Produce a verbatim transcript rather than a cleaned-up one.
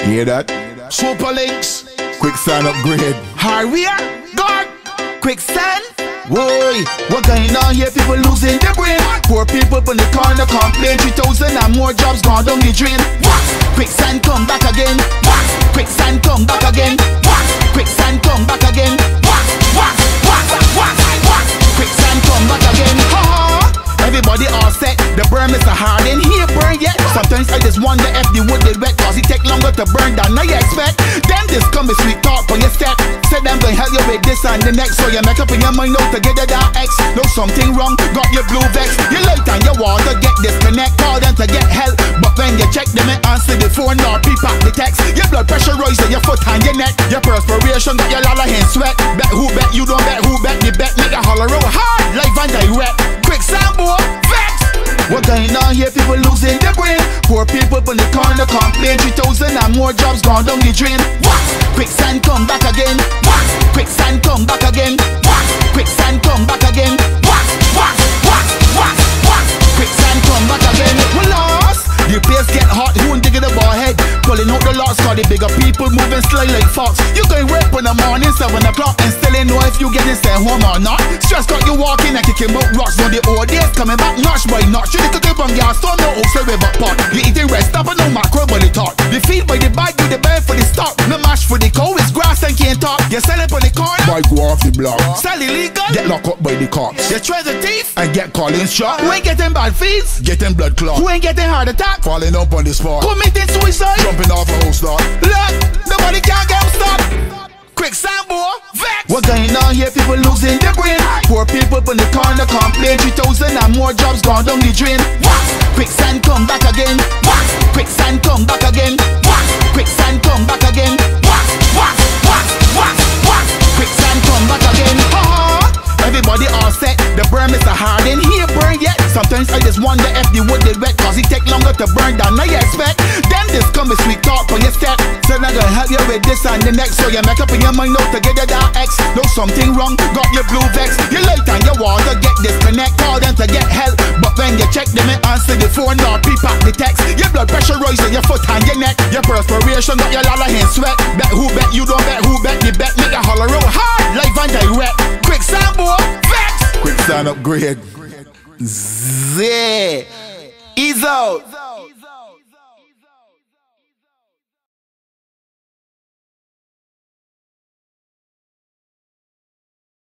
hear that? Super links. QuickSand upgrade. Hardware. God. QuickSand. Whoa, what going on here? People losing their brain. Poor people in the corner complain. Three thousand and more jobs gone down the drain. What? QuickSand come back again. What? QuickSand come back again. What? QuickSand come back again. What? What? What? What? What? QuickSand come back again. Ha ha. Everybody all set. The burn is a hard in here burn yet. Sometimes I just wonder if the wood is wet, cause it take longer to burn than I expect. Then this come with sweet talk on your step. Said I'm gonna help you with this and the next. So you make up in your mind now together that X. Know something wrong, got your blue vex. Your light and your water get disconnect. Call them to get help, but when you check them and answer the phone or peep at the text. Your blood pressure rise in your foot and your neck. Your perspiration got your lala hand sweat. Bet who bet you don't bet who bet you bet. Make a holler out hard, live and direct. QuickSand boy, vex. What going on here? People losing their brain. Poor people in the corner complain. Three thousand and more jobs gone down the drain. What? QuickSand come back again. What? QuickSand come back again. What? QuickSand come back again. What? What? What? What? What? QuickSand come back again. We lost. The place get hot, who ain't digging the ball head? Pulling out the lots, cause the bigger people moving slow like fox. You going rap in the morning, seven o'clock, and still ain't know if you getting sent home or not. Stress got you walking and kicking out rocks. On the old days coming back notch by notch. You need to keep on gas, don't know also river pot. You eating red stuff and no macro but it talk. The feed by the bag, do the bed for the stock. No mash for the cow, it's grass and can't talk. You sell it on the corner, Boy go off the block. sell illegal, Get locked up by the cops. you treasure thief, And get calling shot. who ain't getting bad fees, Getting blood clot. who ain't getting heart attack, Falling up on the spot. committing suicide. Jumping off a house lot. Look, nobody can get them stop. QuickSand boy, vex. What going on here? People losing their brain. Poor people in the corner complain. Three thousand and more jobs gone down the drain. What? QuickSand come back again. What? QuickSand come back again. What? QuickSand come back again. What? What? What? What? What? QuickSand come back again. Ha ha. Everybody all set. The burn is a hard in here burn yet. Sometimes I just wonder if the wood is wet, cause it take longer to burn than I expect. Then this come with sweet talk on your step. Said I'm gonna help you with this and the next. So you make up in your mind now together that X. Know something wrong, got your blue vex. Your light and your water get disconnect. Call them to get help, but when you check them and answer the phone or peep at the text. Your blood pressure rise in your foot and your neck. Your perspiration got your lala hand sweat. Bet who bet you don't bet who bet you bet. Make a holler out hard, live and direct. QuickSand boy, vex. QuickSand upgrade. Z. Ease out.